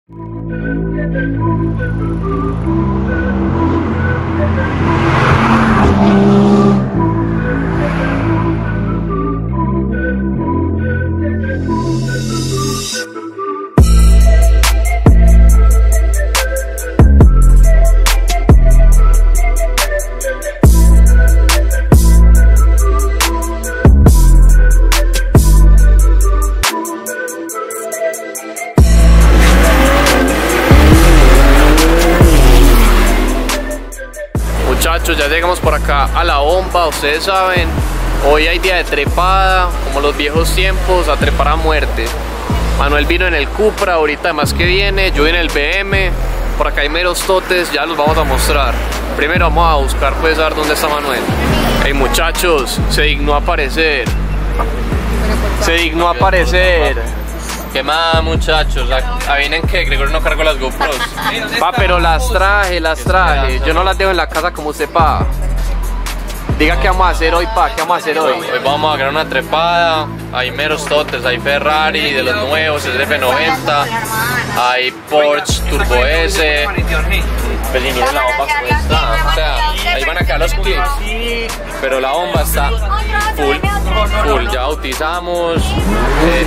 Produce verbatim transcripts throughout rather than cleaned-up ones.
Muchachos, ya llegamos por acá a la bomba. Ustedes saben, hoy hay día de trepada, como los viejos tiempos, a trepar a muerte. Manuel vino en el Cupra, ahorita además que viene, yo vine en el B M. Por acá hay meros totes, ya los vamos a mostrar. Primero vamos a buscar, pues, a ver dónde está Manuel. Hey muchachos, se dignó a aparecer. Se dignó a aparecer. ¿Qué más, muchachos? ¿Adivinen qué? Gregorio no cargó las GoPros. Pa, pero las traje, las traje. Yo no las dejo en la casa como usted, pa. Diga qué vamos a hacer hoy, pa. ¿Qué vamos a hacer hoy? Hoy vamos a crear una trepada. Hay meros totes, hay Ferrari de los nuevos, el F noventa. Hay Porsche Turbo S. Pues y miren la bomba como está. O sea, ahí van a quedar los clips. Pero la bomba está full, full. Ya bautizamos. Eh,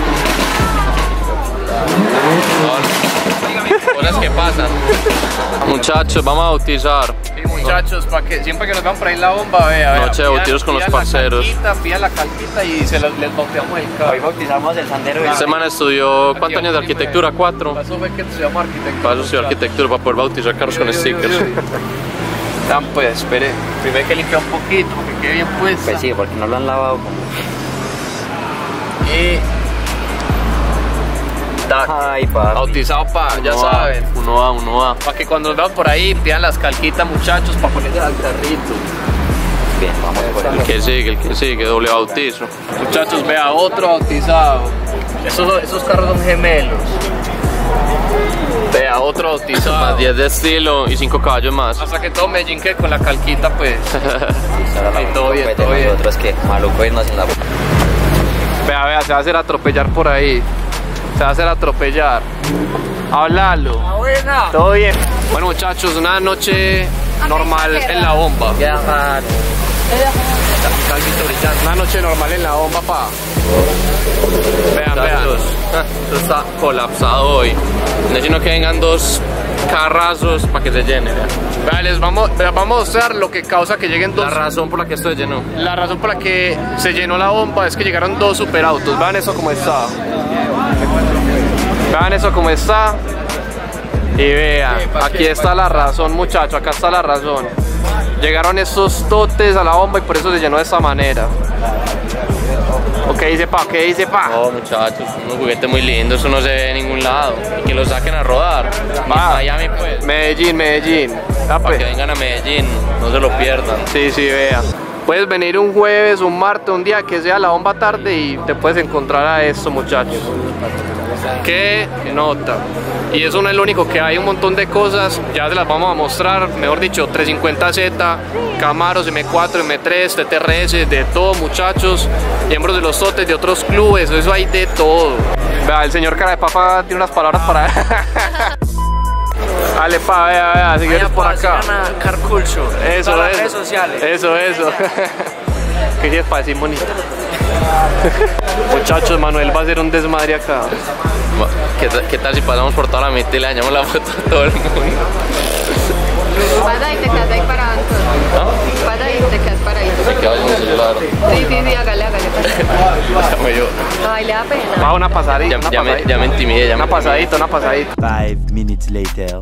Cosas que pasan. Muchachos, vamos a bautizar. Sí, muchachos, para que siempre que nos vean por ahí la bomba, vea, vea. Noche de bautizos con los parceros. Pida la calquita y se los, les bautizamos el carro. Hoy bautizamos el Sandero. Esta semana estudió, ¿cuántos años de arquitectura? Cuatro. Eso fue que estudiamos arquitectura. Para eso estudió arquitectura, para poder bautizar carros con stickers. Dan, pues, espere. Primero hay que limpiar un poquito, porque quede bien puesta. Pues sí, porque no lo han lavado como... Y... Ay, pa. Bautizado, pa, ya Uno va, saben. Uno va, uno va. Para que cuando nos vean por ahí pidan las calquitas, muchachos, para ponerse al carrito. Bien, vamos por El ahí. que sigue, el que sigue, doble bautizo. Muchachos, vea, otro bautizado. Esos, esos carros son gemelos. Vea, otro bautizado. Más diez de estilo y cinco caballos más. Hasta que todo Medellín quede con la calquita, pues. Y todo bien, pues, todo de bien. nosotros que maluco irnos en la... Vea, vea, se va a hacer atropellar por ahí. Se va a hacer atropellar. Háblalo. buena. Todo bien. Bueno, muchachos, una noche normal en la bomba. Ya, man. Una noche normal en la bomba, pa. Vean, vean. Muchachos, esto está colapsado hoy. Necesito que vengan dos carrazos para que se llene. Vea. Vean, les vamos, vea, vamos a mostrar lo que causa que lleguen dos. La razón por la que esto se llenó. La razón por la que se llenó la bomba es que llegaron dos superautos. Vean eso como está. Vean eso como está. Y vean, aquí está la razón, muchachos. Acá está la razón. Llegaron estos totes a la bomba y por eso se llenó de esta manera. Ok, dice pa, ¿qué dice pa? No, muchachos, unos juguetes muy lindos, eso no se ve en ningún lado. Y que los saquen a rodar. Va. Miami, pues. Medellín, Medellín. Ah, Para pues. que vengan a Medellín, no se lo pierdan. Sí, sí, vea. Puedes venir un jueves, un martes, un día que sea la bomba tarde y te puedes encontrar a esto, muchachos. Qué nota. Y eso no es lo único que hay, un montón de cosas, ya se las vamos a mostrar, mejor dicho, trescientos cincuenta Z, Camaros, M cuatro, M tres, T T R S, de todo, muchachos, miembros de los totes, de otros clubes, eso hay de todo. Vea, el señor cara de papa tiene unas palabras para... Dale, pa, vea, vea, seguidores por acá. Car Culture. Eso, Todas las eso. redes sociales. Eso, eso. ¿Qué quieres para decir, bonito? Muchachos, Manuel va a hacer un desmadre acá. ¿Qué, ¿Qué tal si pasamos por toda la mitad y le dañamos la foto a todo el mundo? Pasa y te quedas ahí parado entonces. Pasa y te quedas paradito. Se queda con el celular. Sí, sí, sí, hágale, hágale. Hasta yo. Ay, le da pena. Va una pasadita, Ya, una ya, me, pasadita. ya me intimidé, ya Una me pasadita, una pasadita. Five minutes later.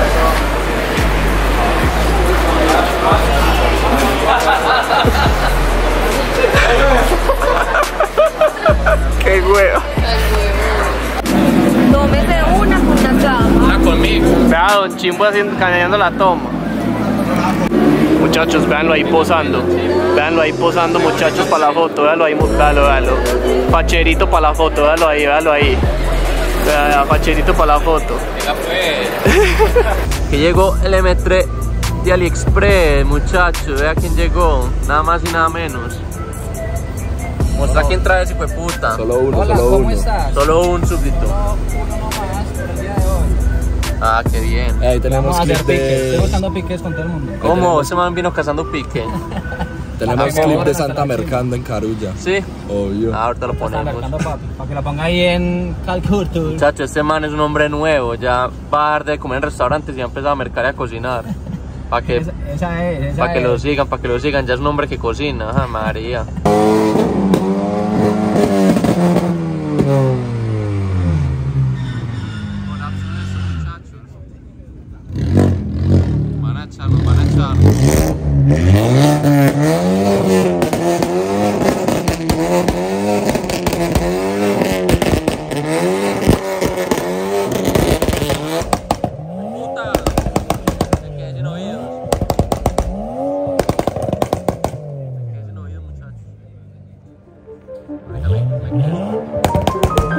Qué huevo. Tómese una con una cama. Una conmigo. Vea, don Chimbo haciendo, caneando la toma. Muchachos, véanlo ahí posando. Véanlo ahí posando, muchachos, para la foto. Véanlo ahí, véanlo, véanlo. Pacherito para la foto, véanlo ahí, véanlo ahí. Vea, vea, pacherito para la foto. Que llegó el M tres de AliExpress, muchachos. Vea quién llegó. Nada más y nada menos. Muestra quién trae ese hijo de puta. Solo uno, Hola, solo ¿cómo uno. estás? Solo un súbdito. Uno nomás por el día de hoy. Ah, qué bien. Ahí tenemos Vamos a hacer clip piques. Estoy de, buscando piques con todo el mundo. ¿Cómo? Ese man vino cazando pique. tenemos Ah, clip ¿cómo? de Santa Mercando en Carulla. Sí. Obvio. Ah, ahorita lo Está ponemos. marcando, papi, para que la ponga ahí en Calcuta. Muchacho, este man es un hombre nuevo. Ya va a dar de comer en restaurantes y ha empezado a mercar y a cocinar. Para que, Esa, esa es, esa pa que es. lo sigan, para que lo sigan. Ya es un hombre que cocina. Ajá, María. Van a echar, nos van a echar. Puta, se quede sin oídos. Se quede sin oídos, muchachos. Oígame, me quedo.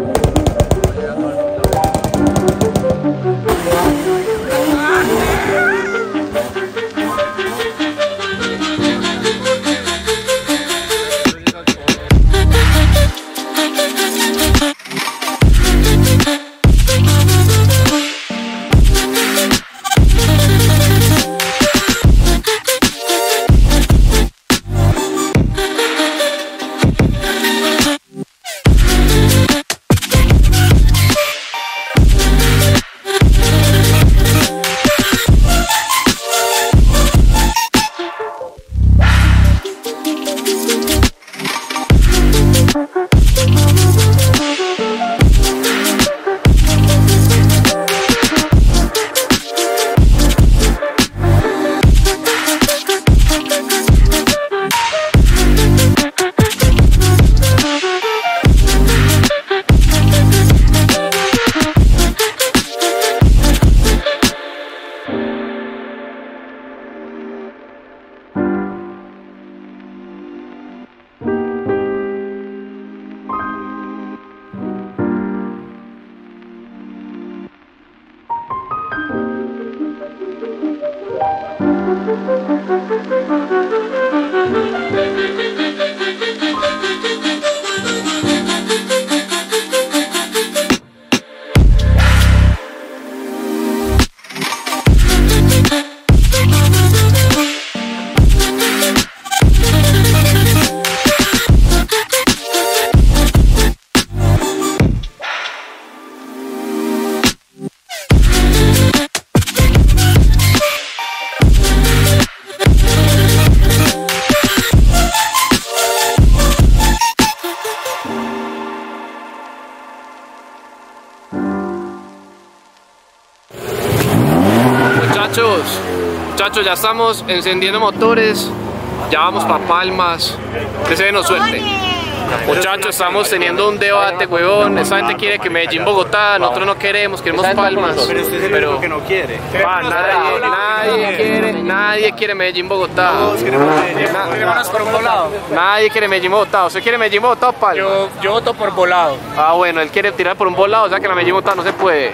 Muchachos, muchachos, ya estamos encendiendo motores, ya vamos para Palmas, deséenos suerte. Muchachos, estamos teniendo un debate, huevón. Esa gente quiere que Medellín, Bogotá, nosotros no queremos, queremos Palmas. Pero usted es el único que no quiere. Ah, nadie, nadie quiere, nadie quiere Medellín, Bogotá. Todos queremos Medellín. Na- por un volado. Nadie quiere Medellín, Bogotá. ¿Usted quiere Medellín, Bogotá o Palmas? Yo, yo voto por volado. Ah, bueno, él quiere tirar por un volado, o sea que la Medellín, Bogotá no se puede.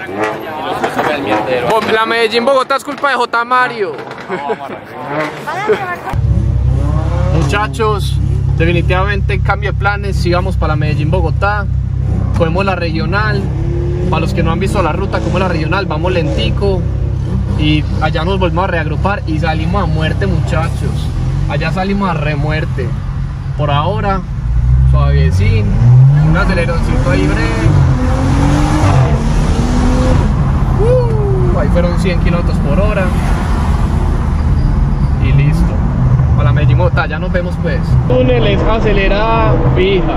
Bo- La Medellín, Bogotá es culpa de J. Mario. Muchachos, definitivamente cambio de planes, sigamos para la Medellín, Bogotá, cogemos la regional, para los que no han visto la ruta, como la regional, vamos lentico y allá nos volvemos a reagrupar y salimos a muerte, muchachos, allá salimos a remuerte, por ahora, suavecín, un aceleroncito ahí breve, uh, ahí fueron cien kilómetros por hora y listo. Para la Medellín, Bogotá, ya nos vemos pues. Túneles, acelerada, fija.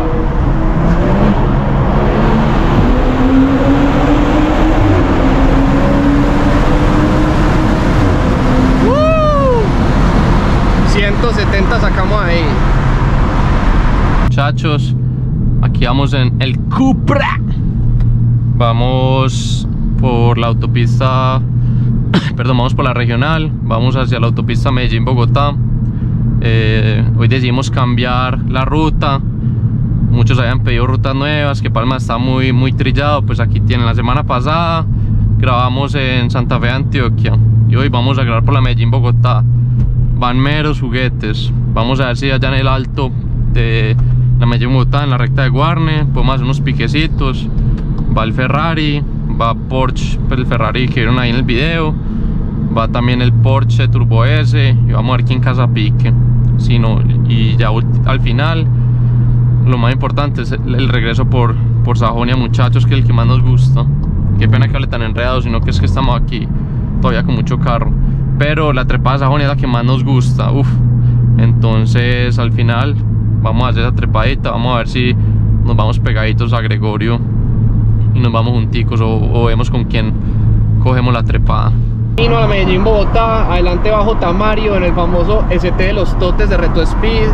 ¡Woo! ciento setenta sacamos ahí. Muchachos, aquí vamos en el Cupra. Vamos por la autopista, perdón, vamos por la regional, vamos hacia la autopista Medellín-Bogotá. Eh, hoy decidimos cambiar la ruta. Muchos habían pedido rutas nuevas, que Palma está muy, muy trillado. Pues aquí tienen, la semana pasada grabamos en Santa Fe, Antioquia, y hoy vamos a grabar por la Medellín-Bogotá. Van meros juguetes. Vamos a ver si allá en el alto de la Medellín-Bogotá, en la recta de Guarne, podemos hacer unos piquecitos. Va el Ferrari, va Porsche, pues el Ferrari que vieron ahí en el video, va también el Porsche Turbo S y vamos a ver quién casa pique. Si no, y ya al final lo más importante es el, el regreso por, por Sajonia, muchachos, que es el que más nos gusta. Qué pena que hable tan enredado, sino que es que estamos aquí todavía con mucho carro, pero la trepada de Sajonia es la que más nos gusta. Uf. Entonces al final vamos a hacer esa trepadita, vamos a ver si nos vamos pegaditos a Gregorio y nos vamos junticos, o, o vemos con quién cogemos la trepada. Vino a la Medellín Bogotá, adelante bajo Tamario en el famoso S T de los totes de Reto Speed.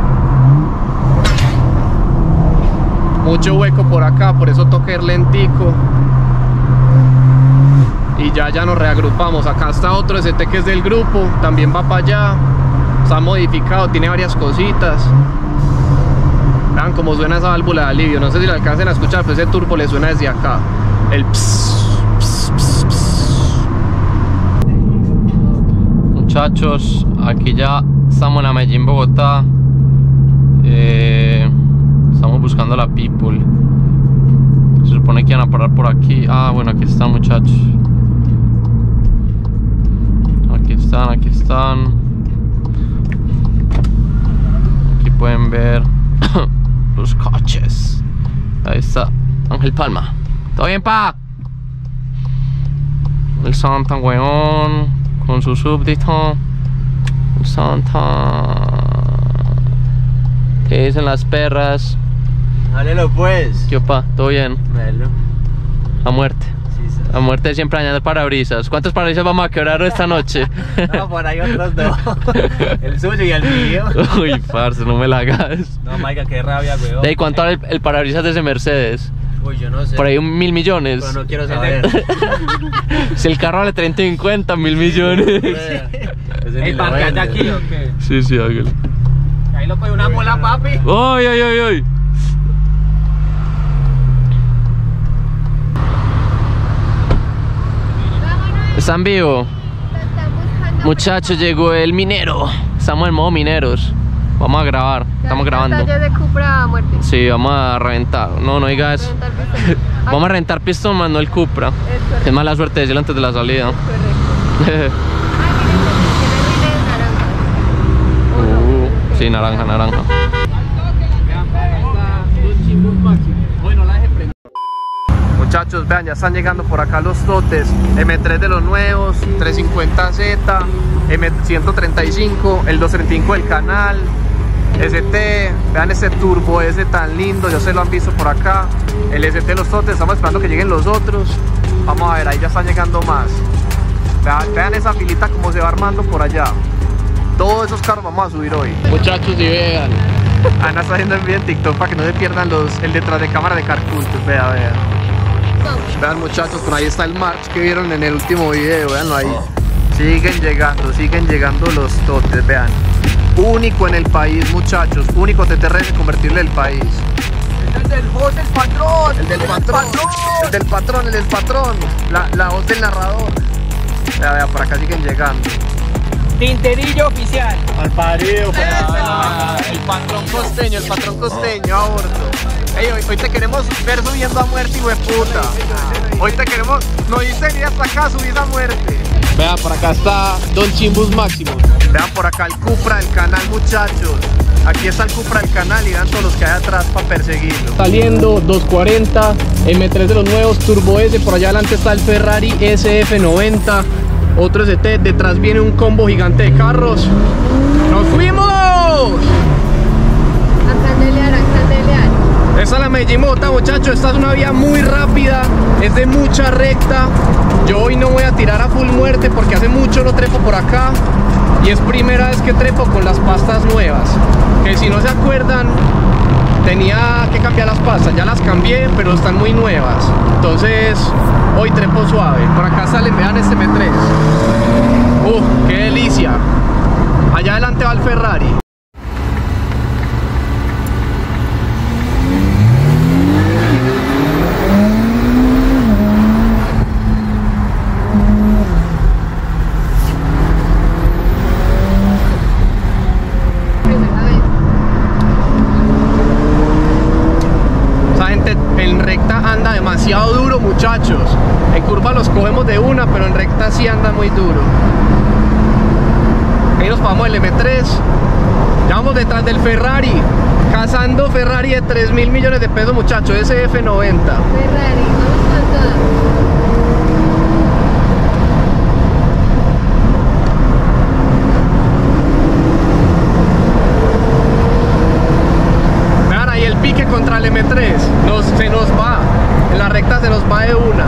Mucho hueco por acá, por eso toca ir lentico. Y ya ya nos reagrupamos. Acá está otro S T que es del grupo, también va para allá. Está modificado, tiene varias cositas. Vean cómo suena esa válvula de alivio. No sé si lo alcancen a escuchar, pero ese turbo le suena desde acá. El pss, pss, pss, pss. Muchachos, aquí ya estamos en la Medellín Bogotá. eh, Estamos buscando a la people. Se supone que iban a parar por aquí. Ah, bueno, aquí están, muchachos. Aquí están, aquí están. Aquí pueden ver los coches. Ahí está Ángel Palma. ¿Todo bien, pa? El Santa, weón, con su súbdito. El Santa. ¿Qué dicen las perras? Dale pues. ¿Qué opa? ¿Todo bien? Melo. A muerte. Sí, sí. A muerte siempre dañando parabrisas. ¿Cuántos parabrisas vamos a quebrar esta noche? No, por ahí otros dos. El suyo y el mío. Uy, parce, no me la hagas. No, Maica, qué rabia, weón. ¿De cuánto vale el, el parabrisas de ese Mercedes? Uy, yo no sé. Por ahí un mil millones. Pero no quiero saber. Si el carro vale treinta y cincuenta, mil millones. ¿El parque allá aquí o qué? Sí, sí, hágale. Ahí lo coge una mola, papi. ¡Ay, ay, ay, ay! ¿Están vivos? Muchachos, llegó el minero. Estamos en modo mineros. Vamos a grabar, estamos grabando. Taller de Cupra a muerte. Sí, vamos a reventar. No, no digas eso. Vamos a rentar pistón, más no el Cupra. Es correcto. Es mala suerte decirlo antes de la salida. Correcto. uh, sí, naranja, naranja. Muchachos, vean, ya están llegando por acá los totes. M tres de los nuevos, trescientos cincuenta Z, M ciento treinta y cinco, el doscientos treinta y cinco del canal, S T. Vean ese turbo ese tan lindo, ya se lo han visto por acá. El S T de los totes, estamos esperando que lleguen los otros. Vamos a ver, ahí ya están llegando más. Vean, vean esa filita como se va armando por allá. Todos esos carros vamos a subir hoy. Muchachos, y vean, Ana está haciendo el video en TikTok para que no se pierdan los, el detrás de cámara de Carcultos. Vean, vean. Vean, muchachos, por ahí está el March que vieron en el último video, veanlo ahí. Siguen llegando, siguen llegando los totes, vean. Único en el país, muchachos, único T T R S convertible del país. El del voz del patrón. El del patrón, el del patrón, el del patrón. La, la voz del narrador. Vea, vea, por acá siguen llegando. Tinterillo oficial. Al parido, ah, el patrón costeño, el patrón costeño, aborto. Ey, hoy, hoy te queremos ver subiendo a muerte, hijo de puta. Hoy te queremos, no dice ni hasta acá subir a muerte. Vean, por acá está Don Chimbus Máximo. Vean por acá el Cupra del canal, muchachos. Aquí está el Cupra del canal y vean todos los que hay atrás para perseguirlo. Saliendo doscientos cuarenta, M tres de los nuevos, Turbo S. Por allá adelante está el Ferrari S F noventa. Otro S T, detrás viene un combo gigante de carros. ¡Nos fuimos! A candelear, a candelear. Esta es la Medellín Bogotá, muchachos. Esta es una vía muy rápida, es de mucha recta. Yo hoy no voy a tirar a full muerte porque hace mucho no trepo por acá. Y es primera vez que trepo con las pastas nuevas. Que si no se acuerdan, tenía que cambiar las pastas. Ya las cambié, pero están muy nuevas. Entonces, hoy trepo suave. Por acá salen, vean este M tres. Uf, qué delicia. Allá adelante va el Ferrari. Primera vez. Esa gente en recta anda demasiado duro, muchachos. una, pero en recta sí anda muy duro. Ahí nos vamos el eme tres. Ya vamos detrás del Ferrari, cazando Ferrari de tres mil millones de pesos, muchachos, ese efe noventa. Ferrari, vamos a todas. Vean ahí el pique contra el eme tres, nos, se nos va, en la recta se nos va de una.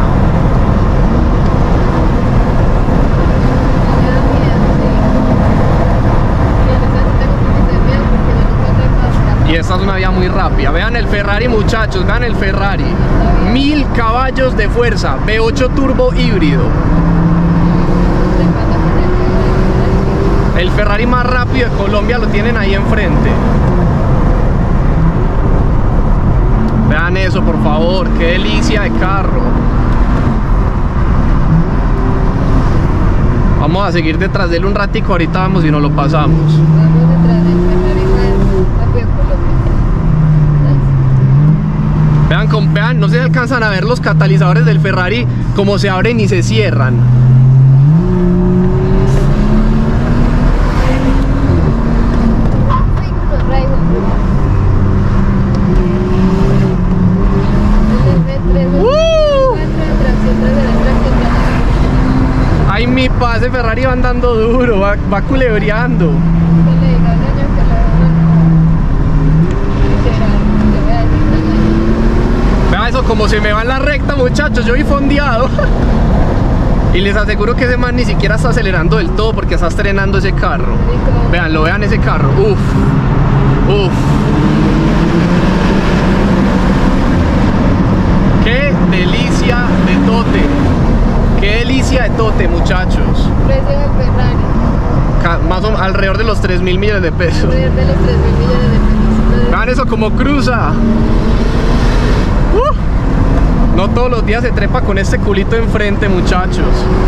Y esta es una vía muy rápida. Vean el Ferrari, muchachos, vean el Ferrari. Mil caballos de fuerza, ve ocho turbo híbrido. El Ferrari más rápido de Colombia lo tienen ahí enfrente. Vean eso, por favor, qué delicia de carro. Vamos a seguir detrás de él un ratico, ahorita vamos y nos lo pasamos. Vamos detrás del Ferrari más rápido de Colombia. Vean, con, vean, no se alcanzan a ver los catalizadores del Ferrari como se abren y se cierran. Ay, mi pase, Ferrari va andando duro, va, va culebreando. Vean eso, como se me va en la recta, muchachos, yo voy fondeado. Y les aseguro que ese man ni siquiera está acelerando del todo porque está estrenando ese carro. Veanlo, vean ese carro, uff, uff. Qué delicia de tote. Qué delicia de tote, muchachos. Precio del Ferrari. Más o menos alrededor de los tres mil millones de pesos. Alrededor de los tres mil millones de pesos. Vean eso como cruza. Uh, no todos los días se trepa con este culito enfrente, muchachos.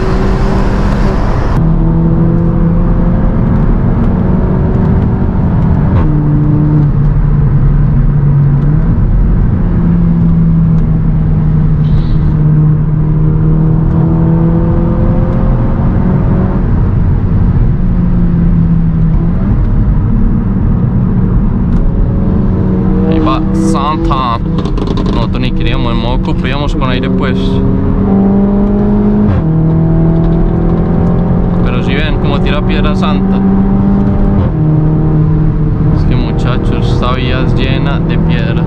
Santa. Nosotros ni queríamos, en modo Cupra íbamos con aire pues. Pero si ven como tira piedra Santa. Es que, muchachos, esta vía es llena de piedras.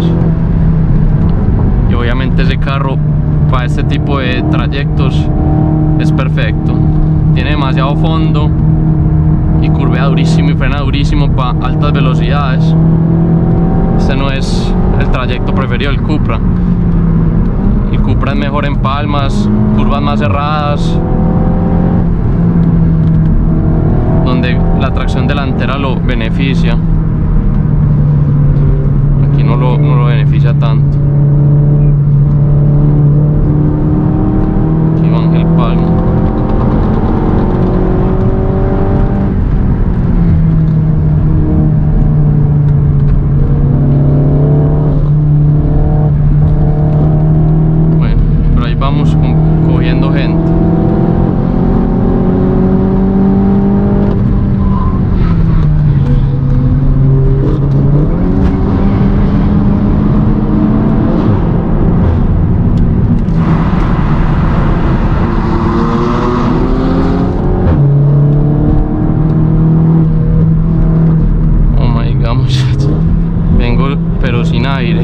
Y obviamente ese carro para este tipo de trayectos es perfecto. Tiene demasiado fondo y curvea durísimo y frena durísimo para altas velocidades. Este no es el trayecto preferido del Cupra. El Cupra es mejor en palmas, curvas más cerradas, donde la tracción delantera lo beneficia. Aquí no lo, no lo beneficia tanto. Aquí va el Palma. Vamos con, cogiendo gente. Oh my god, muchachos. Vengo pero sin aire.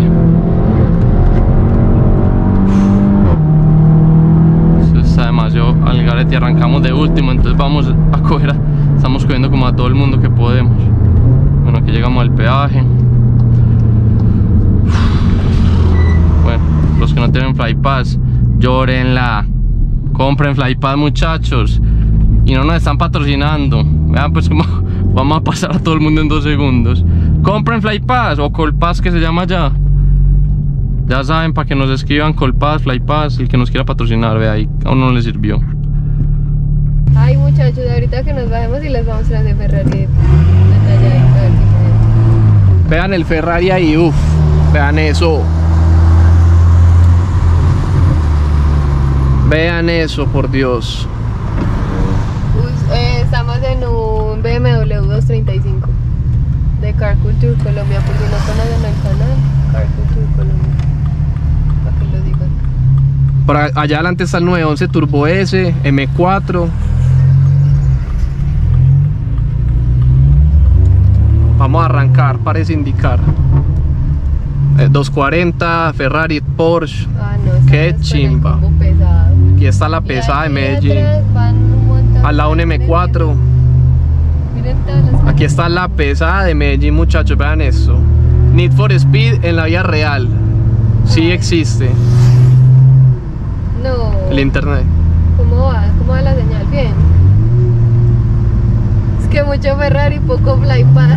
Demasiado al garete y arrancamos de último, entonces vamos a coger a, estamos cogiendo como a todo el mundo que podemos. Bueno, aquí llegamos al peaje. Bueno, los que no tienen Flypass, llórenla, compren Flypass, muchachos, y no nos están patrocinando. Vean pues como vamos a pasar a todo el mundo en dos segundos. Compren Flypass o Colpass, que se llama ya. Ya saben, para que nos escriban Colpass, Flypass, el que nos quiera patrocinar, ve ahí, a uno no le sirvió. Ay, muchachos, ahorita que nos bajemos y les vamos a mostrar de Ferrari detalladito, a ver si pueden. Vean el Ferrari ahí, uff, vean eso. Vean eso, por Dios. Us- eh, estamos en un B M W doscientos treinta y cinco de Car Culture Colombia, por si no conocen el canal, Car Culture Colombia, para que lo digan. Por a- allá adelante está el nueve once Turbo S, M cuatro. Vamos a arrancar, parece indicar. Eh, doscientos cuarenta, Ferrari, Porsche. Ah, no, Qué estamos con el chimba. combo pesado. Aquí está la Y pesada de aquí Medellín. atrás van un montón Al lado un de M cuatro. Miren todas las Aquí está la pesada de Medellín, muchachos, vean eso. Need for Speed en la vida real. Sí existe. No. El internet. ¿Cómo va? ¿Cómo va la señal? Bien. Es que mucho Ferrari, poco Flypad.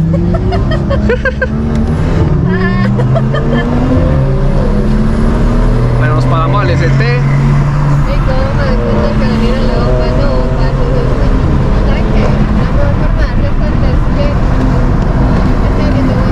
Bueno, nos pagamos al S T. ¿Y cómo me doy cuenta que venir a la bomba? No, parce, no. ¿Saben qué? La mejor forma de darle cuenta es que estoy abriendo buen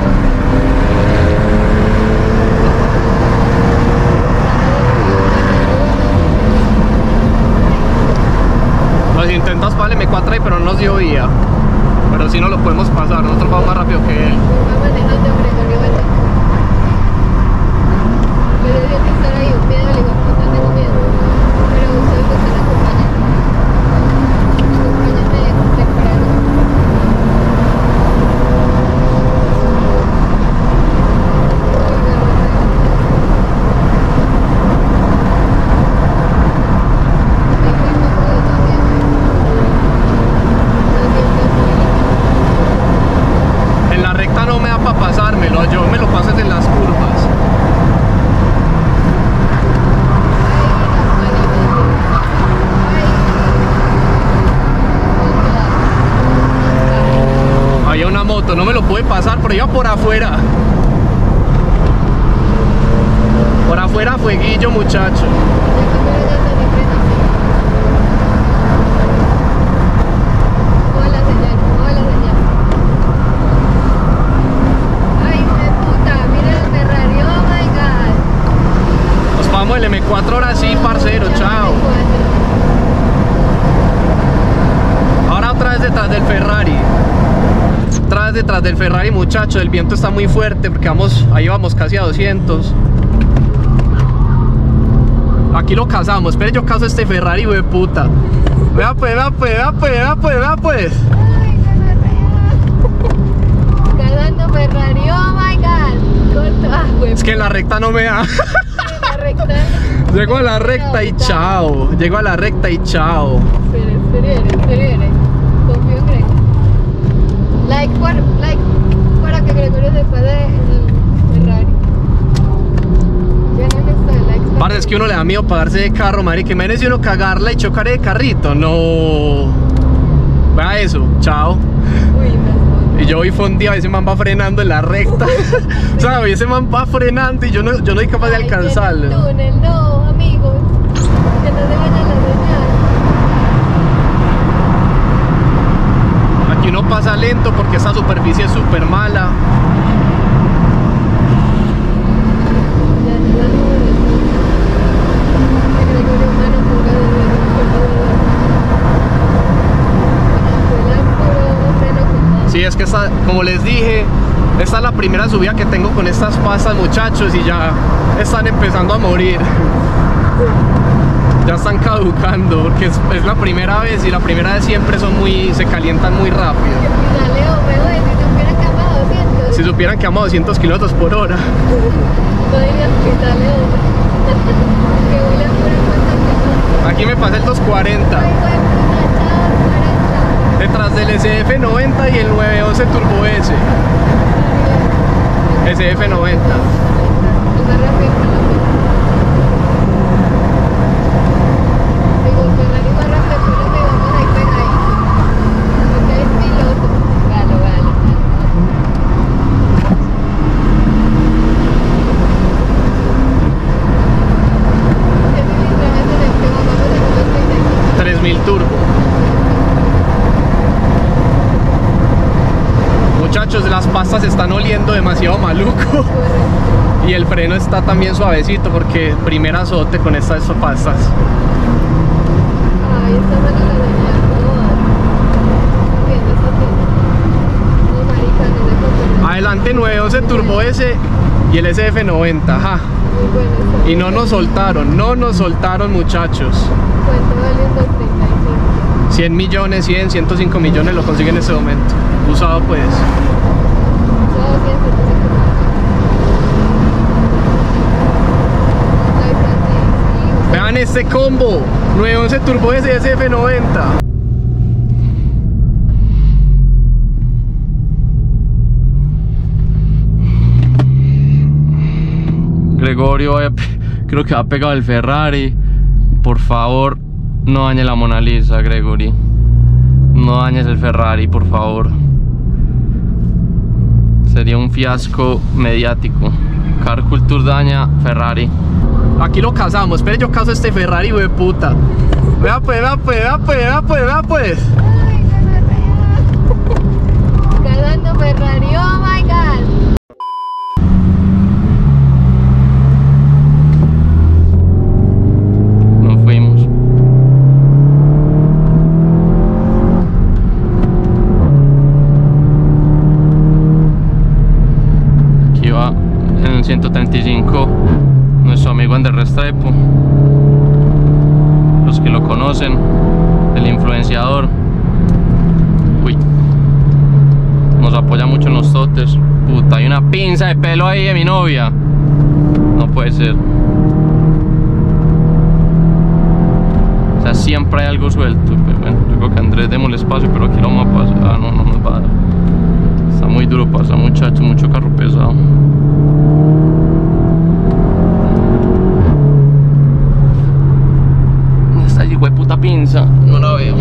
Nos intentas para el M cuatro ahí, pero no nos dio vía. Pero si no lo podemos pasar, nosotros vamos más rápido que él. Va manejando Gregorio Beto. Pero yo que estar ahí, un miedo, le digo, puta, tengo miedo. Pero ustedes me están acompañando. Acompáñenme temprano. En la recta no me da para pasármelo, yo me lo paso en las curvas. Había una moto, no me lo pude pasar, pero iba por afuera. Por afuera fueguillo, muchacho. Hola señal, hola señal. Ay, de puta, miren el Ferrari, oh my god. Nos vamos el M cuatro ahora sí, parcero, chao. Ahora otra vez detrás del Ferrari. Otra vez detrás del Ferrari, muchacho. El viento está muy fuerte porque vamos, ahí vamos casi a doscientos. Aquí lo cazamos. Espere, yo cazo este Ferrari, wey puta. Vea pues, vea pues, vea pues, vea pues, vea pues. Ay, se me Ganando Ferrari, oh my god. Corto, ah, güey. Es que en la recta no me da. La recta. Llego a la recta y chao. Llego a la recta y chao. Espere, espere, espere. Confío en Greg. Like, por, like, para que Gregorio se pase el Ferrari. Ya no está el like. Parce, es que uno le da miedo pagarse de carro, madre. Que merece uno cagarla y chocar de carrito. No. Vea eso, chao. Uy, no. Y yo voy fondeado, ese man va frenando en la recta. O sea, ese man va frenando y yo no, yo no soy capaz de Ay, alcanzarlo. viene el túnel, no, amigos. Que no se vaya la señal. Aquí uno pasa lento porque esta superficie es súper mala. Ya, ya la nube. Que Gregorio, mano, ponga de nuevo, por favor. Fue la puro freno con todo. Sí, es que esta, como les dije, esta es la primera subida que tengo con estas pastas, muchachos, y ya están empezando a morir. Ya están caducando porque es, es la primera vez y la primera vez siempre son muy, se calientan muy rápido. Dale, hombre, oye, si supieran que vamos a doscientos. Si supieran que vamos a doscientos kilómetros por hora. No dirías que dale, hombre. Que voy a pura cuenta que Aquí me pasé el doscientos cuarenta. Ay, güey, puta, chao, cuarenta. Detrás del S F noventa y el nueve once Turbo S. S F noventa. El más rápido con la mía. Digo, Ferrari más rápido con la mía, vamos ahí pegaditos. Porque es piloto. Vale, vale. ¿Qué cilindraje tenés? Que vamos a hacer unos treinta y cinco. tres mil turbo. Muchachos, las pastas están oliendo demasiado maluco. Y el freno está también suavecito porque primer azote con estas pastas. Ay, esta me la dañé a probar. Viendo esta tienda. No, marica, no le compré. Adelante nueve once Turbo S y el S F noventa, ja. Muy bueno esta. Y no nos soltaron, no nos soltaron, muchachos. ¿Cuánto vale un doscientos treinta y cinco? cien millones, cien, ciento cinco millones lo consiguen en este momento. Usado pues. Todo cien, ciento cinco. Ay, Francis, sí, Vean este combo, nueve once Turbo S y S F noventa. Gregorio, vaya, creo que ha pegado el Ferrari. Por favor, no dañe la Mona Lisa, Gregory. No dañes el Ferrari, por favor. Sería un fiasco mediático. Car Culture daña Ferrari. Aquí lo casamos. Espere, yo caso este Ferrari, wey puta. Vea pues, vea pues, vea pues, vea pues, vea pues. Ay, gonorrea. Ganando Ferrari, oh my god. Nos fuimos. Aquí va en el ciento treinta y cinco nuestro amigo Ander Restrepo. Los que lo conocen, el influenciador. Uy, nos apoya mucho en los totes. Puta, hay una pinza de pelo ahí de mi novia. No puede ser. O sea, siempre hay algo suelto. Pero bueno, yo creo que a Andrés démosle espacio, pero aquí lo vamos a pasar. Ah, no, no nos va a dar. Está muy duro pasar, muchachos, mucho carro pesado. Esta hijo de puta pinza, no la veo.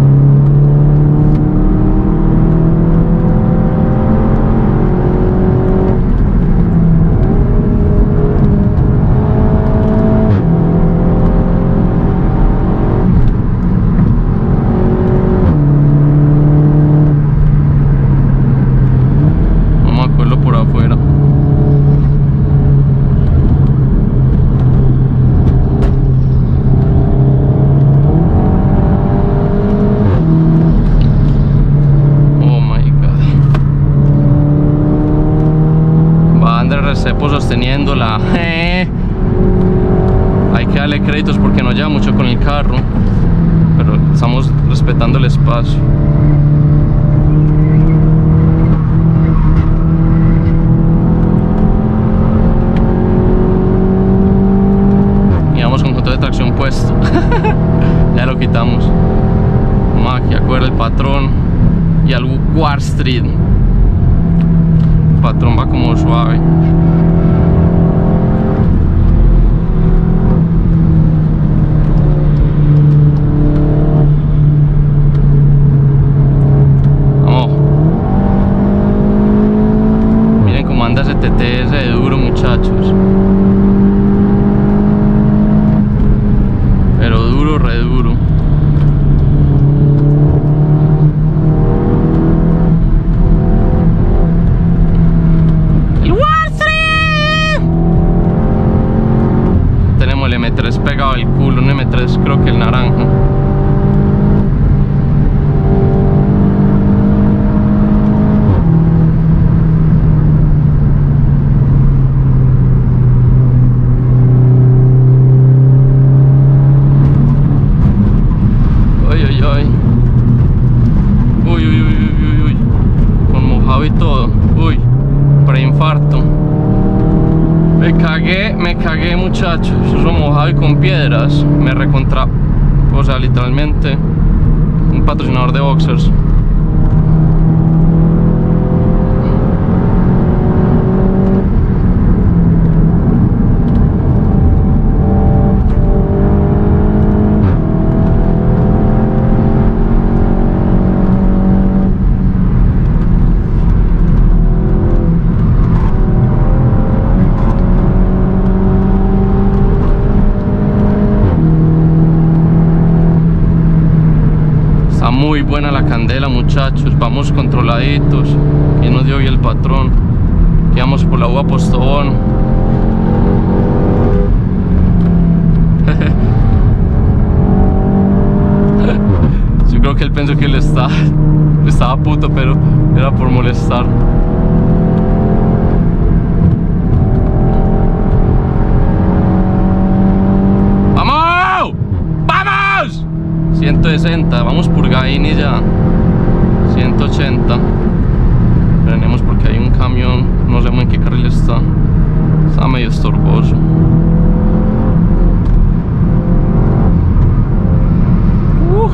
Sosteniéndola. Eh. Hay que darle créditos porque no lleva mucho con el carro, pero estamos respetando el espacio. Y vamos con control de tracción puesto. Ya lo quitamos. Magia, acuerda el patrón y al Wall Street. El patrón va como suave. T T S de duro, muchachos. Pero duro, re duro. ¡El Wall Street! Tenemos el M tres pegado al culo, un M tres creo que el naranja. Me cagué, muchachos, eso mojado y con piedras. Me recontra, o sea, literalmente un patrocinador de boxers. Muy buena la candela, muchachos. Vamos controladitos. Aquí nos dio hoy el patrón. Aquí vamos por la uva Postobón. que él pensó que le estaba, estaba puto, pero era por molestar. ¡Vamos! ¡Vamos! ciento sesenta, vamos por Gaini ya. ciento ochenta. Frenemos porque hay un camión, no sé en qué carril está. Está medio estorboso. Uh.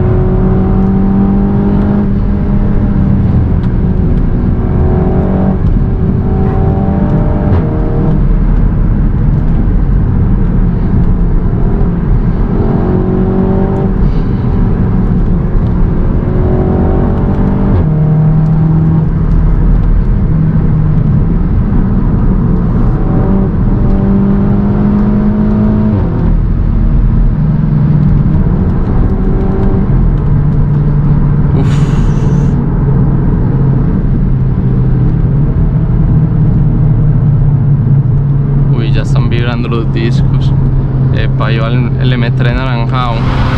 Los discos. Epa, yo el, el eme tres naranjado.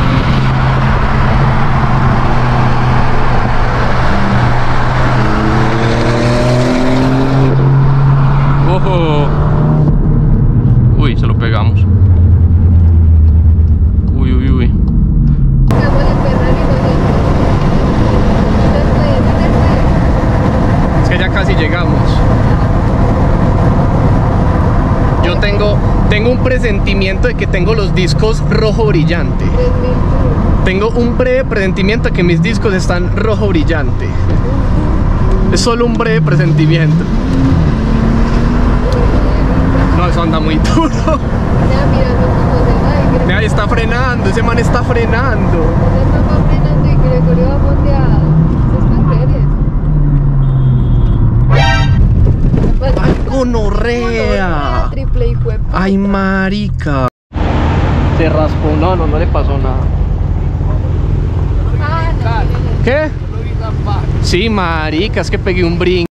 Ojo. Uy, se lo pegamos. Uy, uy, uy. Es que ya casi llegamos. Yo tengo, tengo un presentimiento de que tengo los discos rojo brillante. Tengo un breve presentimiento de que mis discos están rojo brillante. Es solo un breve presentimiento. No, eso anda muy duro. Mira, está frenando, ese man está frenando. Ese man va frenando y Gregorio va ponteado. ¡Ay, gonorrea! Triple hijo de puta. ¡Ay, marica! Se raspó, no, no, no le pasó nada. Ah, no, ¿Qué? Sí, marica, es que pegué un brinco.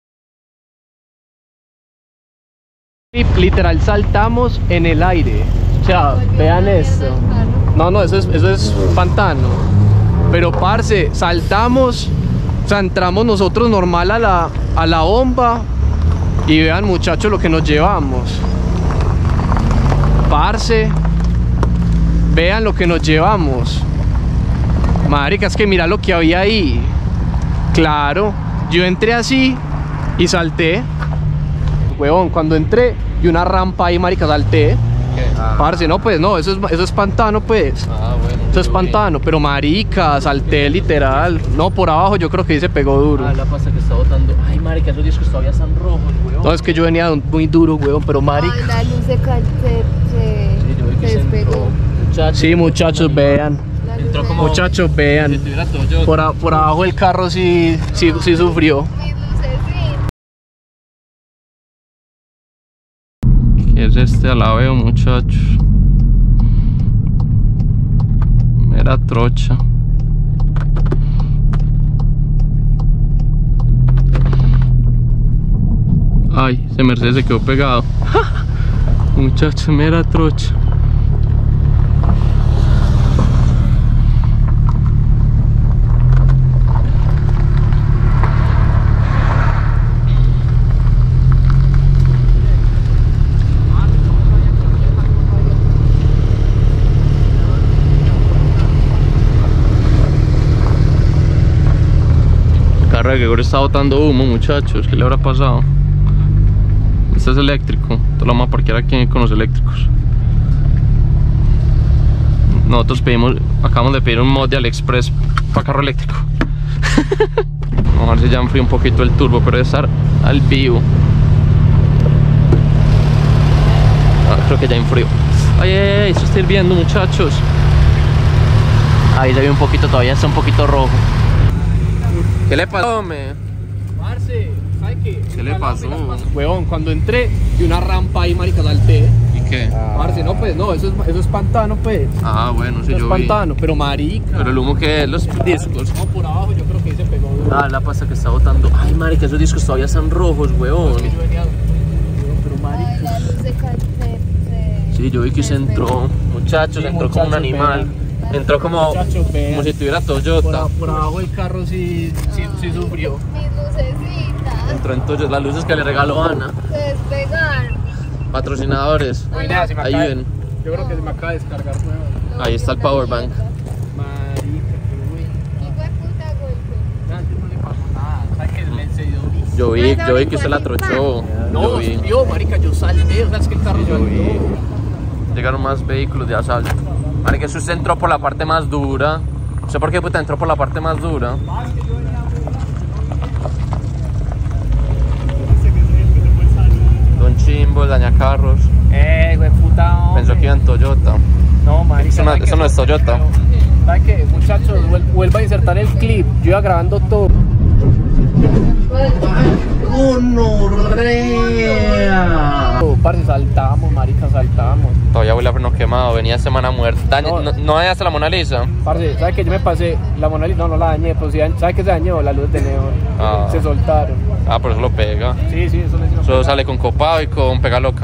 Literal, saltamos en el aire. O sea, vean esto. No, no, eso es, eso es pantano. Pero, parce, saltamos. O sea, entramos nosotros normal a la, a la bomba. Y vean, muchachos, lo que nos llevamos. Parce, vean lo que nos llevamos. Marica, es que mira lo que había ahí. Claro, yo entré así y salté. Huevón, cuando entré y una rampa ahí, marica, salté. Ah. Parce, no, pues, no, eso es, eso es pantano, pues. Ah, bueno. Eso es pantano, pero marica, salté literal. No, por abajo yo creo que ahí se pegó duro. Ah, la pasta que está botando. Ay, marica, esos discos todavía están rojos, weón. No, es que yo venía muy duro, weón, pero marica. Ay, la luz se, cal- se, se, Sí, yo vi que se se despegó. entró. Muchachos, Sí, muchachos, vean. La luz Entró se- como- Muchachos, vean. Si tuviera Toyota. Por, a- por abajo el carro sí, sí, sí sufrió. Mis lucecitas. ¿Qué es este alabeo, muchachos? Mera trocha. Ay, ese Mercedes se quedó pegado. Muchachos, mera trocha. Carro de Gregorio está botando humo, muchachos. ¿Qué le habrá pasado? Este es eléctrico. Esto lo vamos a parquear aquí con los eléctricos. Nosotros pedimos, acabamos de pedir un mod de AliExpress para carro eléctrico. Vamos a ver si ya enfrió un poquito el turbo, pero debe estar al vivo. Ah, creo que ya enfrió. Ay, ay, ay, esto está hirviendo, muchachos. Ahí se ve un poquito, todavía está un poquito rojo. ¿Qué le pasó, me? Parce, ¿sabes qué? ¿Qué le pasó? Huevón, cuando entré y una rampa ahí, marica, salté. ¿Y qué? Parce, no, pues, no, eso es, eso es pantano, pues. Ah, bueno, sí, Eso yo es vi. pantano, pero marica. Pero el humo que los discos. No, por abajo yo creo que ahí se pegó duro. Ah, la pasta que está botando. Ay, marica, esos discos todavía están rojos, weón. Yo venía, pero marica. Ay, la luz se, cal- se, se Sí, yo vi que se entró. Muchachos, Sí, entró como un muchachos, animal. vean. Entró como, como si tuviera Toyota. Por, por abajo el carro sí, sí, sí sufrió. Mis lucecitas Entró en Toyota, las luces que le regaló Ana. se despegaron. Patrocinadores, Oye, nada, se me acaba- ayuden. Yo creo que se me acaba de descargar nuevo. Ahí está el power bank. Marica, qué güey. Hijo de puta golpe. Antes no le pasó nada. ¿Sabes que le enseñó? Yo vi, yo vi que usted la trochó. No, Yo vi. yo, marica, yo salté. ¿Sabes que el carro Yo vi. saltó? Llegaron más vehículos de asalto. Marica, eso usted entró por la parte más dura. No sé por qué puta entró por la parte más dura. Don Chimbo, daña carros. Eh, güey, puta. hombre. Pensó que iba en Toyota. No, marica. Eso no, ¿sabe eso qué? no es Toyota. ¿Sabes qué? Muchachos, vuel- vuelva a insertar el clip. Yo iba grabando todo. Oh, parce, saltamos, marica, saltamos. Todavía huele a freno quemado, venía semana muerta. Daña- No. no, no dañaste la Mona Lisa. Parce, ¿sabes qué? Yo me pasé la Mona Lisa, no, no la dañé, pues sí, ¿sabes qué se dañó? Las luces de neón. Ah. Se soltaron. Ah, por eso lo pega. Sí, sí, eso le hicieron. Solo sale con copado y con pega loca.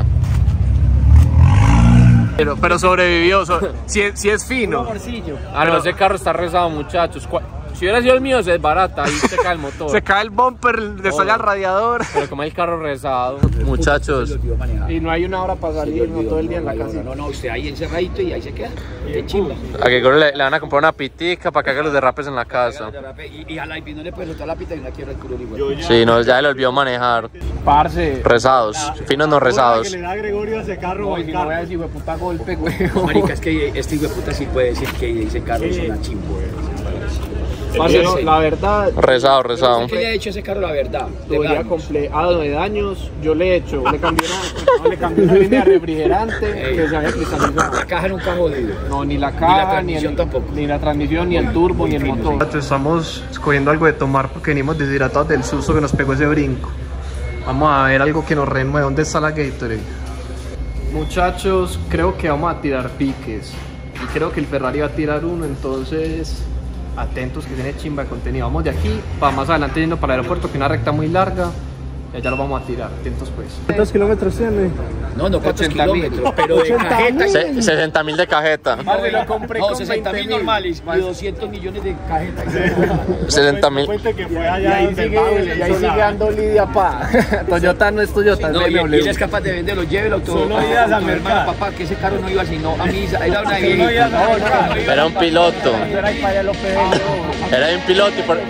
Pero, pero sobrevivió, so- si, es, si es fino. Amorcillo. Ah, no, ese carro está rezado, muchachos. Cu- Si hubiera sido el mío, se desbarata, ahí se cae el motor. Se cae el bumper, le estalla el radiador. Pero como hay carro rezado. Muchachos, Y no hay una hora para salir, no todo el día en la casa. No, no, usted ahí encerradito y ahí se queda. Qué chimba. a que le, le van a comprar una pitica para que haga los derrapes en la casa. Y, y a la no le puede soltar la pita y una quiebra el culo igual. Sí, no, ya le olvidó manejar. Parce. Rezados, finos no rezados. da Gregorio a ese carro, güey. No voy a decir, güey, puta golpe, güey. Marica, es que este hijo de puta sí puede decir que ese carro es una chimba. Parce, no, la verdad, Rezado, rezado. ¿Qué le ha hecho ese carro la verdad? De tubería daños. completa, ah, de daños, yo le he hecho, le cambié una, no, le cambié una línea de refrigerante que se había cristalizado. La caja nunca ha jodido. No, ni la caja, transmisión el- tampoco. ni la transmisión, ni el turbo, ni el motor. Estamos escogiendo algo de tomar porque venimos deshidratados del susto que nos pegó ese brinco. Vamos a ver algo que nos renueve. ¿Dónde está la Gatorade? Muchachos, creo que vamos a tirar piques. Y creo que el Ferrari va a tirar uno, entonces atentos que tiene chimba de contenido. Vamos de aquí para más adelante yendo para el aeropuerto, que es una recta muy larga. Y allá lo vamos a tirar, atentos pues. ¿Cuántos kilómetros tiene? No, no, ¿cuántos ochenta mil. kilómetros? Pero de cajeta. Se- sesenta mil de cajeta. Parce, lo compré No, con sesenta mil veinte mil. normales y doscientos millones de cajeta. sesenta mil. Y ahí sigue, y ahí sigue dando Lidia, pa. Toyota no es Toyota, es No, y, B M W. y él es capaz de venderlo, llévelo todo. Solo idas al Tu hermano, mercado. papá, que ese carro no iba así, no, a mí era una viejita. No, no, no, Era un piloto. Era ahí para allá los pedos. Era un piloto y por...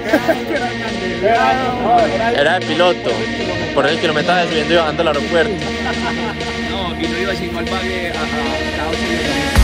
Era de piloto. Por el kilometraje subiendo y bajando al aeropuerto. no, y no iba así, no al vague a, a, a, a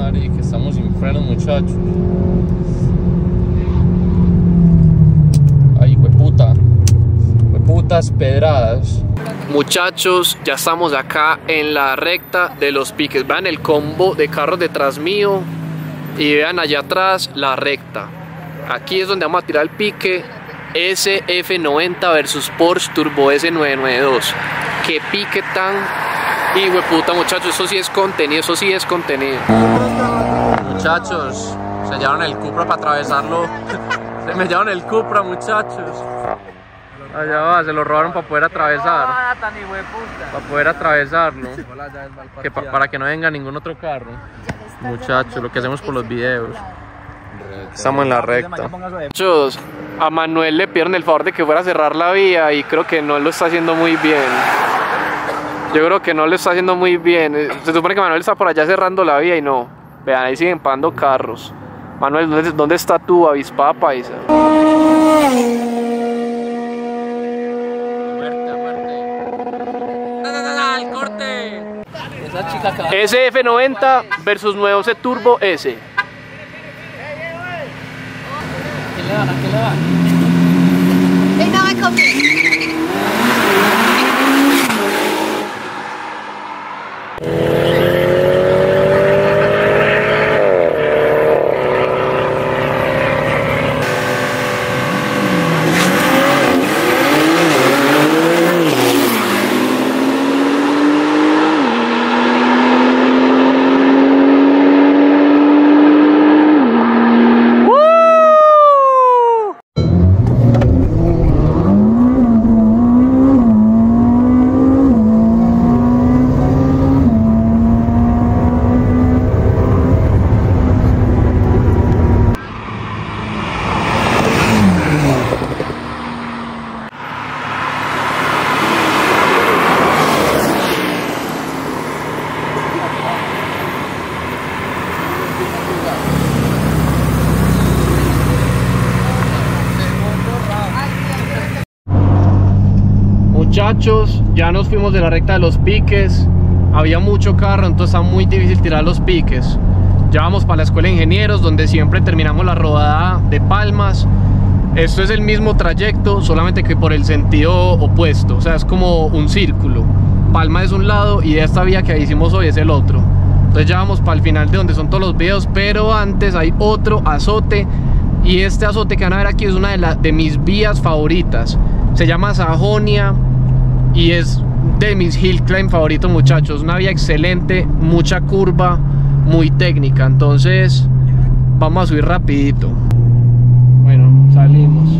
Mari, que estamos sin frenos, muchachos. Ay, hueputa. Hueputas pedradas. Muchachos, ya estamos acá en la recta de los piques. Vean el combo de carros detrás mío y vean allá atrás la recta. Aquí es donde vamos a tirar el pique. S F noventa versus Porsche Turbo S novecientos noventa y dos. Qué pique tan... Y hueputa, muchachos, eso sí es contenido, eso sí es contenido. Muchachos, se llevaron el Cupra para atravesarlo. Se me llevaron el Cupra, muchachos. Allá va, se lo robaron para poder atravesar. Para poder atravesarlo. Que pa para que no venga ningún otro carro. Muchachos, lo que hacemos por los videos. Estamos en la recta. Muchachos, a Manuel le pidieron el favor de que fuera a cerrar la vía y creo que no lo está haciendo muy bien. Yo creo que no lo está haciendo muy bien. Se supone que Manuel está por allá cerrando la vía y no. Vean, ahí siguen parando carros. Manuel, ¿dónde, dónde está tu avispada paisa? S F noventa versus nueve once Turbo S. ¿Quién le van? ¿A quién le van? Ey, no me copies. Muchachos, ya nos fuimos de la recta de los piques. Había mucho carro, entonces está muy difícil tirar los piques. Ya vamos para la escuela de ingenieros, donde siempre terminamos la rodada de Palmas. Esto es el mismo trayecto, solamente que por el sentido opuesto. O sea, es como un círculo. Palma es un lado y esta vía que hicimos hoy es el otro. Entonces ya vamos para el final de donde son todos los videos. Pero antes hay otro azote. Y este azote que van a ver aquí es una de, la, de mis vías favoritas. Se llama Sajonia y es de mis hill climb favoritos, muchachos. Una vía excelente, mucha curva, muy técnica. Entonces vamos a subir rapidito. Bueno, salimos.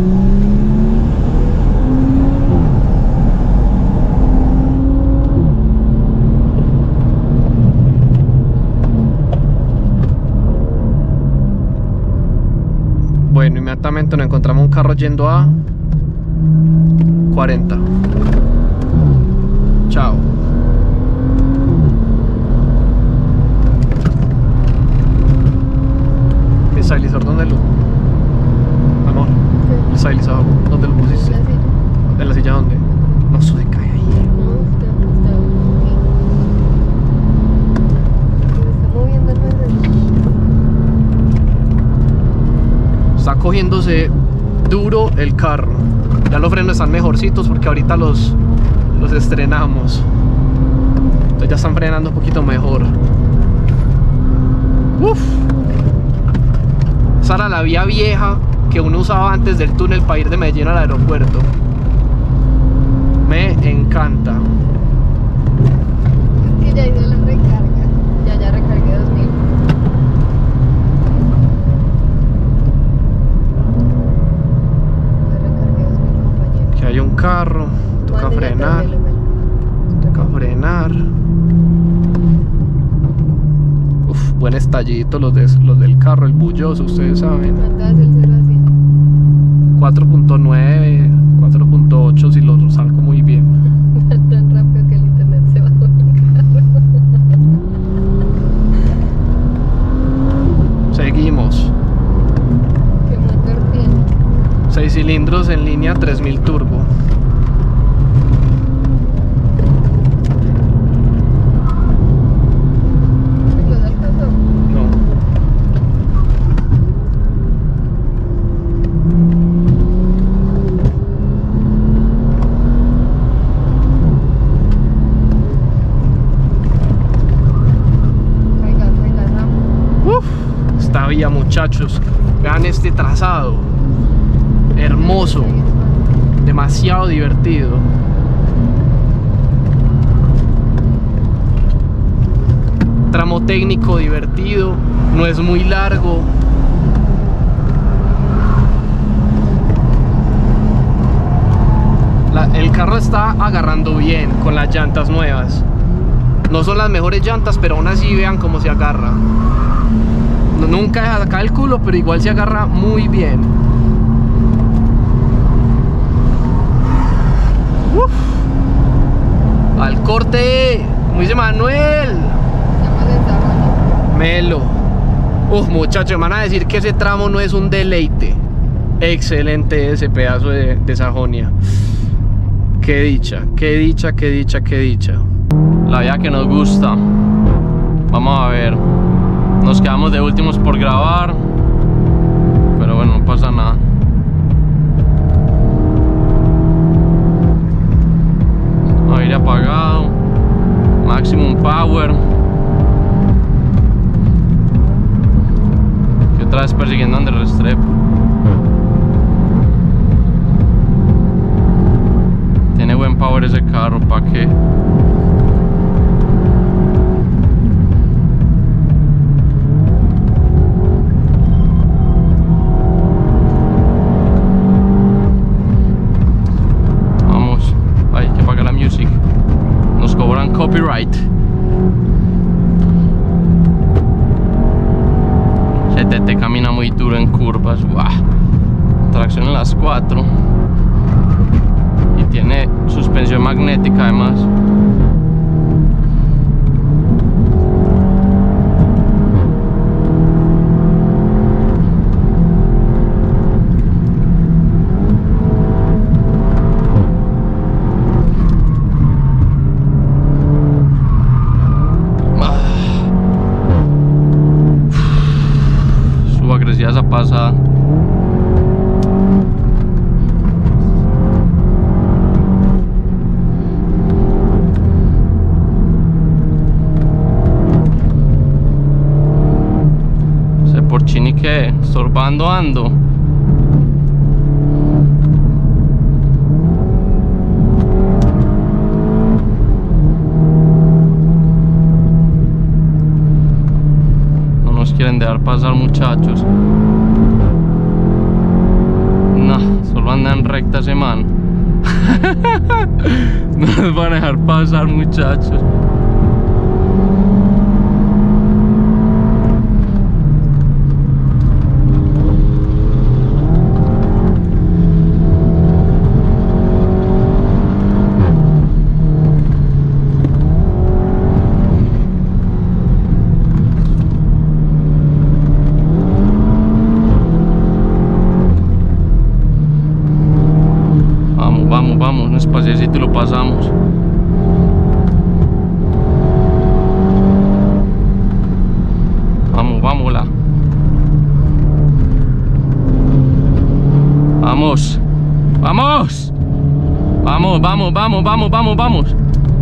Bueno, inmediatamente nos encontramos un carro yendo a cuarenta. Chao. ¿El estabilizador dónde lo? Amor, ¿el estabilizador dónde lo pusiste? La silla. ¿En la silla dónde? No, eso se cae ahí. No, está, está aquí. Se está moviendo el medio. Está cogiéndose duro el carro. Ya los frenos están mejorcitos porque ahorita los, los estrenamos. Entonces ya están frenando un poquito mejor. Uf. Esa era la vía vieja que uno usaba antes del túnel para ir de Medellín al aeropuerto. Me encanta. Es que ya hice la recarga. Ya, ya recargué dos mil. Ya recargué dos mil, compañero. Que hay un carro. Toca Mándale frenar. también, Lomel. Toca frenar. Uf, buen estallito los, de, los del carro, el bulloso, ustedes saben. ¿Cuánto hace el cero a cien? cuatro punto nueve, cuatro punto ocho si lo salgo muy bien. Tan rápido que el internet se bajó mi carro. Seguimos. ¿Qué motor tiene? seis cilindros en línea tres mil turbo. ¿Los alcanzó? esta vía, muchachos. Vean este trazado. Hermoso. Demasiado divertido. Tramo técnico divertido. No es muy largo. La, el carro está agarrando bien con las llantas nuevas. No son las mejores llantas, pero aún así vean cómo se agarra. No, nunca deja sacar el culo, pero igual se agarra muy bien. Uf. Al corte, como dice Manuel. Melo. Uf, muchachos, me van a decir que ese tramo no es un deleite. Excelente ese pedazo de, de Sajonia. Qué dicha, qué dicha, qué dicha, qué dicha. La vía que nos gusta. Vamos a ver. Nos quedamos de últimos por grabar. Pero bueno, no pasa nada. Aire apagado. Maximum power. Y otra vez persiguiendo Under Restrepo. Tiene buen power ese carro, ¿pa' qué? Vamos, hay que apagar la music. Nos cobran copyright. G T T camina muy duro en curvas. ¡Wow! Tracción en las cuatro. Tiene suspensión magnética además. Ah. Su agresividad esa pasada. Porcini que estorbando ando. No nos quieren dejar pasar, muchachos. No, solo andan recta ese man. No nos van a dejar pasar, muchachos. Vamos, despacito y lo pasamos. Vamos, vámonos. Vamos. Vamos. Vamos, vamos, vamos, vamos, vamos, vamos.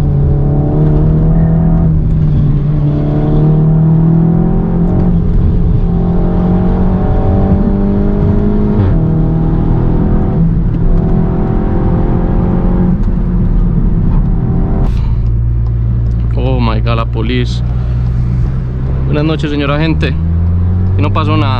A la policía. Buenas noches, señora gente. Y no pasó nada.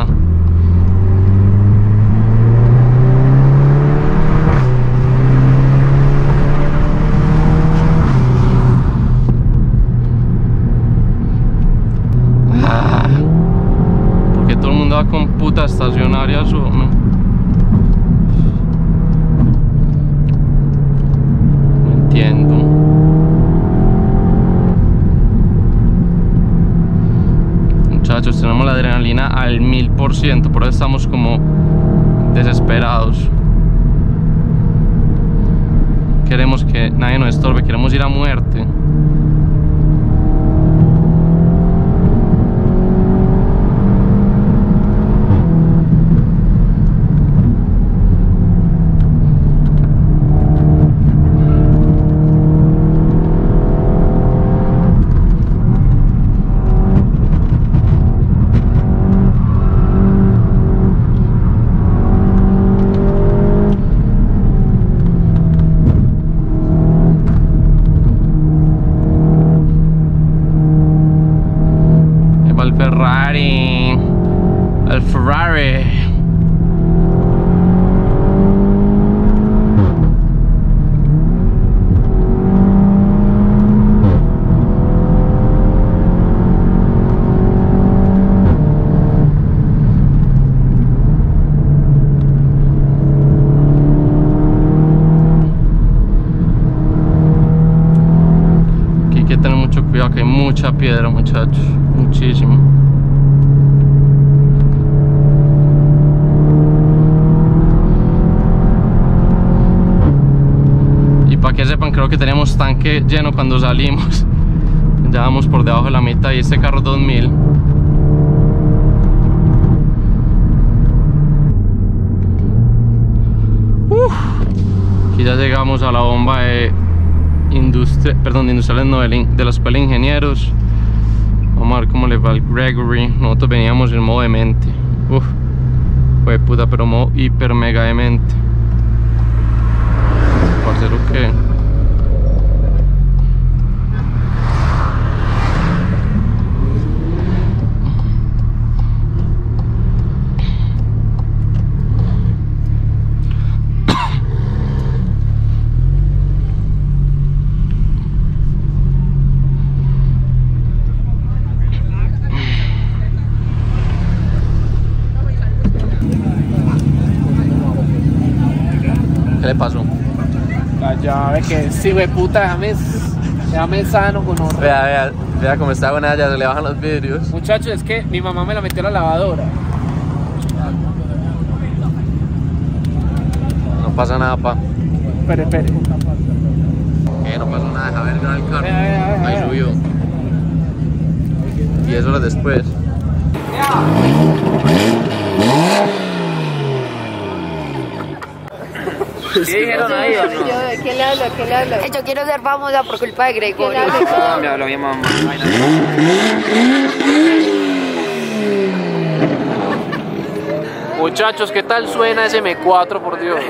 Ah, porque todo el mundo va con puta estacionarias, ¿o no? No entiendo. Muchachos, tenemos la adrenalina al mil por ciento, por eso estamos como desesperados. Queremos que nadie nos estorbe, queremos ir a muerte. Ferrari. El Ferrari. Cuidado que hay mucha piedra, muchachos, muchísimo. Y para que sepan, creo que teníamos tanque lleno cuando salimos. Ya vamos por debajo de la mitad y este carro dos mil. Uf. Aquí ya llegamos a la bomba de Industria, perdón, de industriales no, de la escuela de ingenieros. Vamos a ver cómo le va al Gregory. Nosotros veníamos en modo demente. Uf, fue puta, pero modo hiper mega demente. Parcero que ¿qué le pasó? La llave que sí, güey, puta, déjame, déjame sano con otro. Vea, vea, vea cómo está con ella, se le bajan los vidrios. Muchachos, es que mi mamá me la metió a la lavadora. No pasa nada, pa. Espere, espere. Que no pasó nada, deja ver el carro. Vea, vea, vea, Ahí vea. subió. diez horas después. ¿Qué dijeron ahí o no? Yo, ¿quién le habla? ¿Quién le habla? Yo quiero ser famosa por culpa de Gregorio. ¿Quién le habla? Ah, me habló mi mamá. Muchachos, ¿qué tal suena ese M cuatro, por Dios?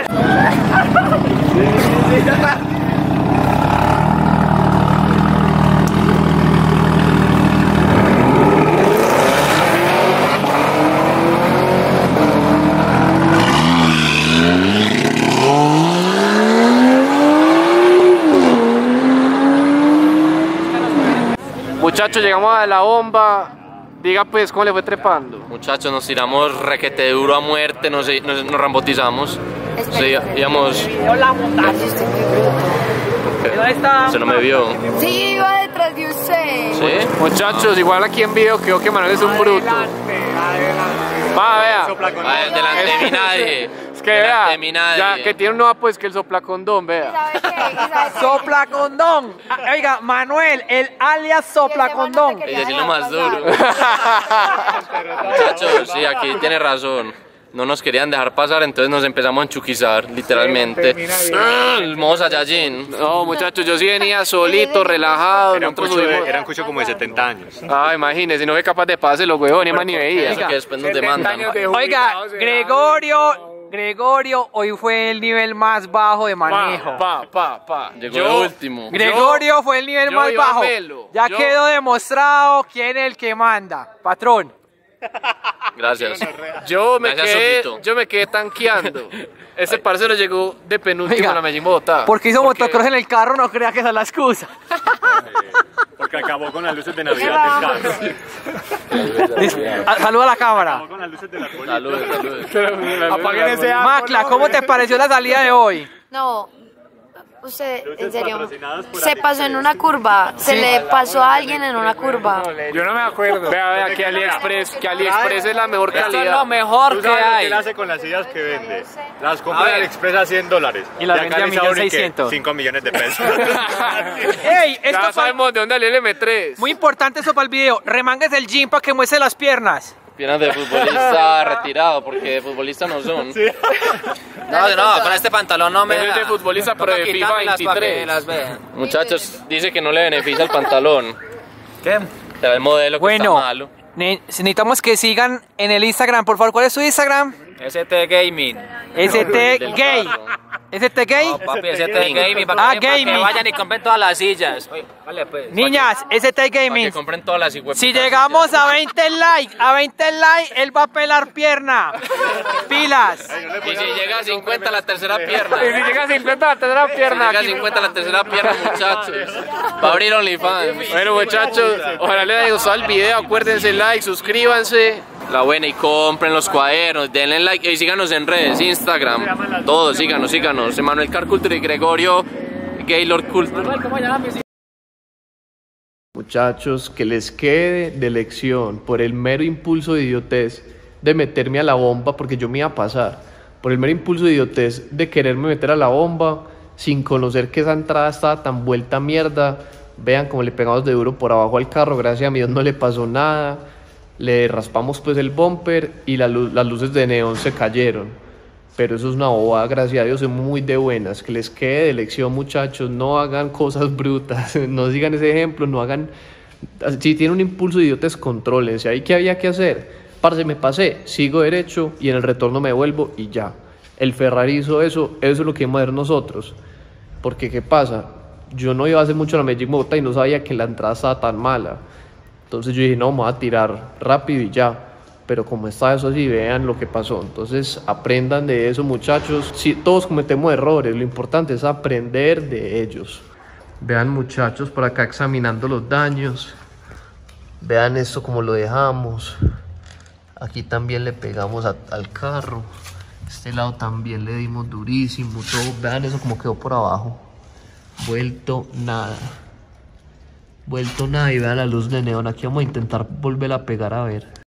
Muchachos, llegamos a la bomba. Diga pues, ¿cómo le fue trepando? Muchachos, nos tiramos requete duro a muerte, nos, nos, nos rambotizamos. Sí, íbamos. Hola, montaje. Estoy muy bruto. ¿Dónde está? Usted no me vio. Sí, iba detrás de usted. ¿Sí? Muchachos, igual aquí en video creo que Manuel es un bruto. Va, vea. Ay, delante de mí nadie. Es que delante vea, de mí nadie. ya que tiene un nuevo pues que el soplacondón, vea. ¿Sabe qué? ¿Sabe qué? Sopla condón. Ah, Oiga, Manuel, el alias sopla condón. Y decirlo más duro. Muchachos, sí, aquí tiene razón. No nos querían dejar pasar, entonces nos empezamos a enchuquizar, literalmente. Ah, el modo Saiyajin. No, muchachos, yo sí venía solito, relajado. Era un nosotros cucho, de, subimos- era un cucho como de setenta años. Ah, imagínese, no fue capaz de pasarlo, huevón, ni más ni veía. Eso que después nos demandan. Oiga, Gregorio, Gregorio, hoy fue el nivel más bajo de manejo. Pa, pa, pa. Llegó Yo- lo último. Gregorio fue el nivel yo más iba a bajo. verlo. Ya Yo- quedó demostrado quién es el que manda. Patrón. Gracias. Yo me, Gracias, quedé, Sopito. yo me quedé tanqueando. Ese parcero llegó de penúltimo Oiga, a la Medellín Bogotá. Porque hizo motocross en el carro, no crea que esa es la excusa. Porque acabó con las luces de Navidad del carro. Ah, Saluda a la cámara. Acabó con las luces de la policía. Saludos, saludos. Apaguen ese árbol, Macla, ¿cómo te pareció la salida de hoy? No, usted, en serio, patrocinadas por se pasó en una curva. Se le pasó a alguien en una curva. Yo no me acuerdo. Vea, vea, que AliExpress, que AliExpress es la mejor calidad. mejor ¿Tú sabes lo que él hace con las sillas que vende? Las compra A en ver. AliExpress a cien dólares. Y las acá vende a en Sauri, millón ¿qué? seiscientos. cinco millones de pesos. ¡Ey! Ya Esto fue sabemos de dónde salió el M tres. muy importante eso para el video. Remangues el gym para que muestre las piernas. Piernas de futbolista retirado, porque de futbolista no son. No, no, con este pantalón no me Ese es de futbolista, pero de FIFA veintitrés. las vean. Muchachos, dice que no le beneficia el pantalón. ¿Qué? Se ve el modelo que Bueno, está malo. ne- necesitamos que sigan en el Instagram. Por favor, ¿cuál es su Instagram? S T Gaming. S T Gay. ¿S T Gay? No, papi, S T Gaming. Para Ah, que, para que gaming. vayan y compren todas las sillas. Oye, vale, pues. Niñas, S T Para Gaming. que compren todas las higüeputas Si llegamos a veinte likes, a veinte likes, él va a pelar pierna. Pilas. Y si llega a cincuenta la tercera pierna. Y si llega a cincuenta la tercera Si pierna. llega a aquí- cincuenta la tercera pierna, muchachos. Va a abrir OnlyFans. Bueno, muchachos, ojalá les haya gustado el video. Acuérdense, like, suscríbanse. La buena, y compren los cuadernos, denle like y síganos en redes, Instagram, todos, síganos, síganos, Emanuel Car Culture y Gregorio Gaylord Culture. Muchachos, que les quede de lección por el mero impulso de idiotez de meterme a la bomba, porque yo me iba a pasar, por el mero impulso de idiotez de quererme meter a la bomba sin conocer que esa entrada estaba tan vuelta a mierda. Vean cómo le pegamos de duro por abajo al carro, gracias a Dios no le pasó nada. Le raspamos pues el bumper y la luz, las luces de neón se cayeron. Pero eso es una bobada, gracias a Dios, son muy de buenas. Que les quede de lección, muchachos, no hagan cosas brutas, no sigan ese ejemplo, no hagan... Si tienen un impulso de idiotas, contrólense. ¿Ahí qué había que hacer? Parce, me pasé, sigo derecho y en el retorno me vuelvo y ya. El Ferrari hizo eso, eso es lo que vamos a hacer nosotros. Porque, ¿qué pasa? Yo no iba a hacer mucho la Magic Mota y no sabía que la entrada estaba tan mala. Entonces yo dije, no, me voy a tirar rápido y ya. Pero como está eso así, vean lo que pasó. Entonces aprendan de eso, muchachos. Sí, todos cometemos errores, lo importante es aprender de ellos. Vean, muchachos, por acá examinando los daños. Vean esto como lo dejamos. Aquí también le pegamos a, al carro. Este lado también le dimos durísimo, todo. Vean eso como quedó por abajo. Vuelto nada. Vuelto nada y vean la luz de neón. Aquí vamos a intentar volver a pegar a ver.